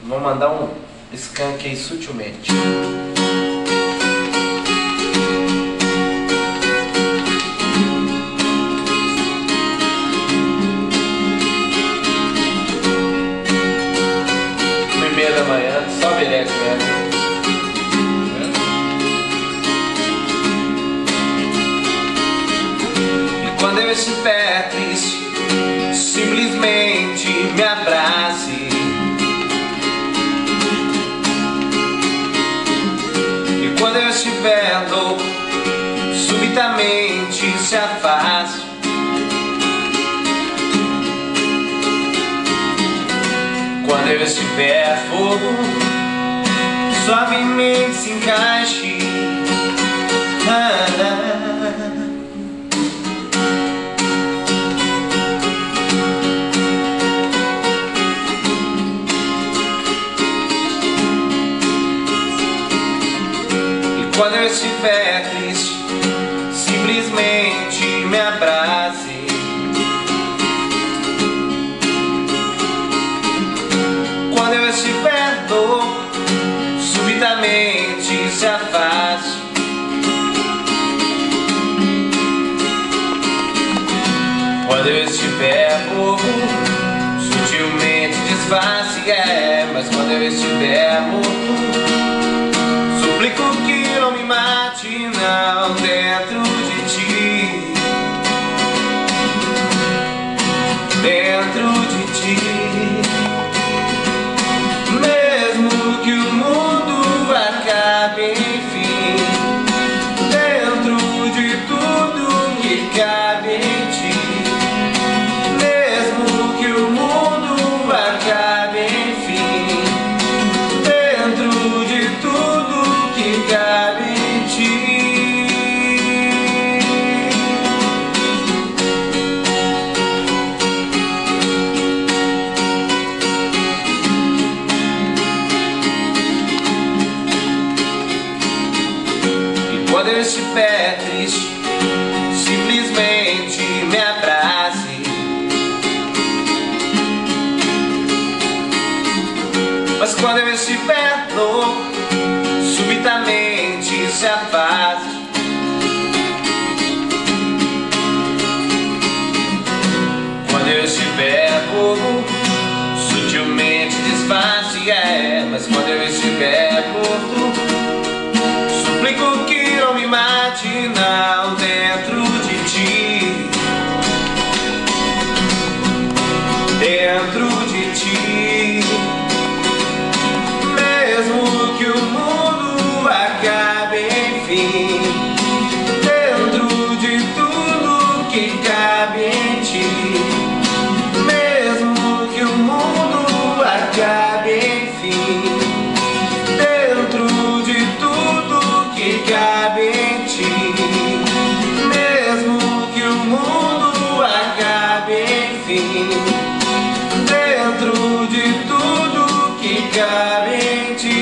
Vou mandar um skunk aí sutilmente. Da manhã, só merece mesmo. E quando eu estiver triste, simplesmente me abrace. E quando eu estiver louco, subitamente se afaste. Quando eu estiver fogo, suavemente se encaixe. E quando eu estiver triste, simplesmente me abrace. Quando eu estiver louco, subitamente se afaste. Quando eu estiver bobo, sutilmente disfarce. Mas quando eu estiver morto, suplico que não me mate, não, dentro de ti. Dentro de ti. Que o mundo acabe, enfim, dentro de tudo que cabe em ti. Mesmo que o mundo acabe, enfim, dentro de tudo que cabe em ti. Quando eu estiver triste, simplesmente me abrace. Mas quando eu estiver louco, subitamente se afaste. Quando eu estiver bobo, sutilmente disfarce. Mas quando eu estiver morto, suplico que não me mate, não, dentro de ti. Dentro de ti. Mesmo que o mundo acabe, enfim, dentro de tudo que cabe em ti. Mesmo que o mundo acabe, enfim, dentro de tudo que cabe em ti. Mesmo que o mundo acabe, enfim, dentro de tudo que cabe em ti.